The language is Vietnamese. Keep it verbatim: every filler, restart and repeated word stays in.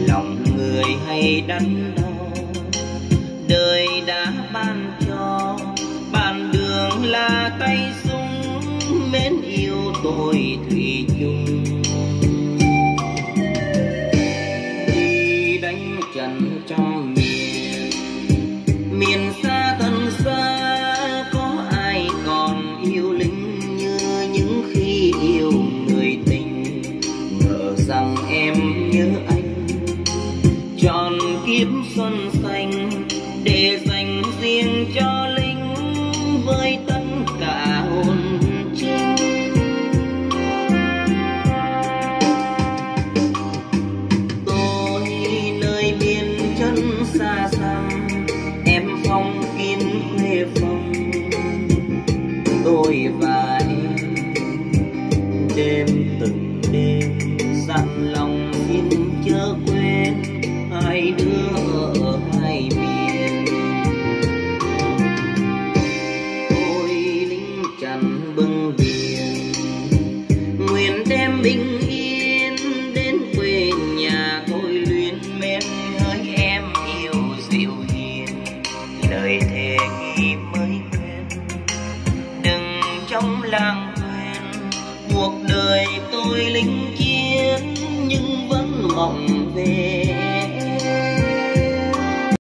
lòng người hay đắn đo. Đời đã ban cho ban đường là tay súng, mến yêu tôi thủy chung. Đi đánh trận trong miền miền xa thân xa, có ai còn yêu lính như những khi yêu người tình. Ngờ rằng em nhớ anh tròn kiếp xuân xanh, để dành riêng cho lính với tất cả hồn trinh. Tôi nơi biên chân xa xăm, em phong kín khuê phòng. Tôi và em đêm từng đêm dặn lòng xin chớ quên hai đứa ở hai miền. Tôi lính trần bưng biển, nguyện đem bình yên đến quê nhà. Tôi luyến mến hơi em yêu dịu hiền, lời thề ghi mới quên. Đừng trong làng quên cuộc đời tôi lính chiến, nhưng vẫn mộng về